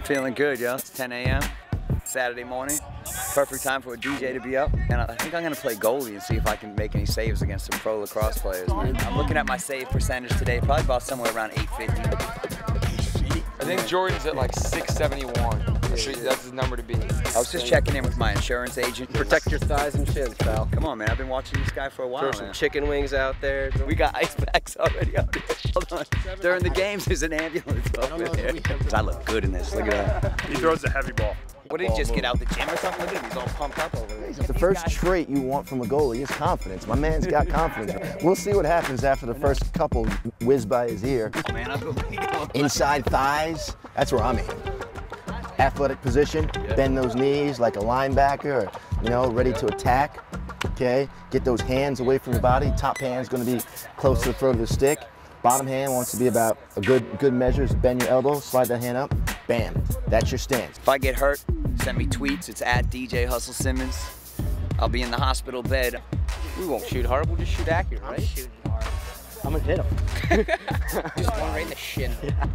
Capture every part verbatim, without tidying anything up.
feeling good, yo. It's ten A M Saturday morning. Perfect time for a D J to be up. And I think I'm gonna play goalie and see if I can make any saves against some pro lacrosse players, man. I'm looking at my save percentage today, probably about somewhere around eight fifty. I think Jordan's at like six seventy-one. That's his number to beat. I was just checking in with my insurance agent. Protect your thighs and shins, pal. Come on, man. I've been watching this guy for a while, Throw some man. chicken wings out there. We got ice packs already out here. Hold on. During the games, there's an ambulance over there. I look good in this. Look at that. He throws a heavy ball. What, did he just get out the gym or something? Look at him. He's all pumped up over there. The first trait you want from a goalie is confidence. My man's got confidence. We'll see what happens after the first couple whiz by his ear. Man, I believe Inside thighs, that's where I'm aiming. Athletic position, bend those knees like a linebacker, or, you know, ready to attack. Okay, get those hands away from your body. Top hand's going to be close to the throat of the stick. Bottom hand wants to be about a good good measure. Is bend your elbow, slide that hand up. Bam, that's your stance. If I get hurt, send me tweets. It's at D J Hustle Simmons. I'll be in the hospital bed. We won't shoot hard. We'll just shoot accurate, right? I'm shooting hard. I'm gonna hit him. Just one right in the shin. Yeah.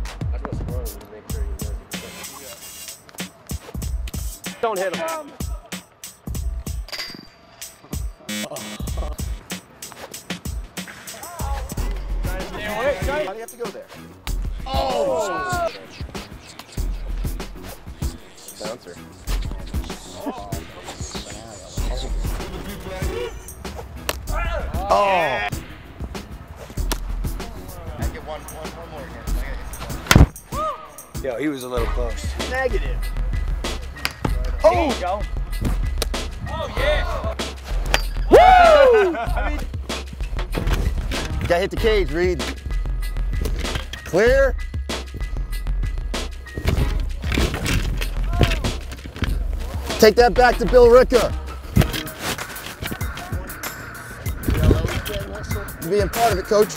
Don't hit him. Um. How do you have to go there? Oh! Bouncer. Oh! I get one, one, one more again. Yo, he was a little close. Negative. Oh! There you go. Oh, yeah! Woo! I mean, you gotta hit the cage, Reed. Clear. Take that back to Bill Ricker. You being part of it, coach.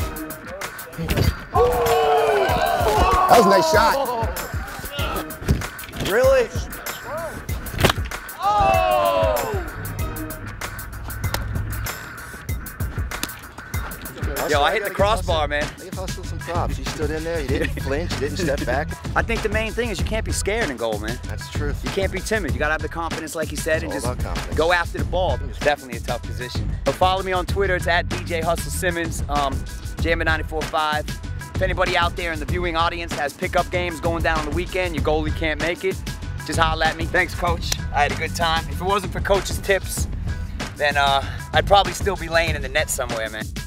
That was a nice shot. Really? Yo, I hit the crossbar, man. I give Hustle some props. You stood in there, you didn't flinch, you didn't step back. I think the main thing is you can't be scared in goal, man. That's the truth. You can't be timid. You gotta have the confidence, like he said, and It's all just about confidence. go after the ball. It's definitely a tough position. So follow me on Twitter. It's at D J Hustle Simmons, um, Jammin ninety-four point five. If anybody out there in the viewing audience has pickup games going down on the weekend, your goalie can't make it, just holler at me. Thanks, Coach. I had a good time. If it wasn't for Coach's tips, then uh, I'd probably still be laying in the net somewhere, man.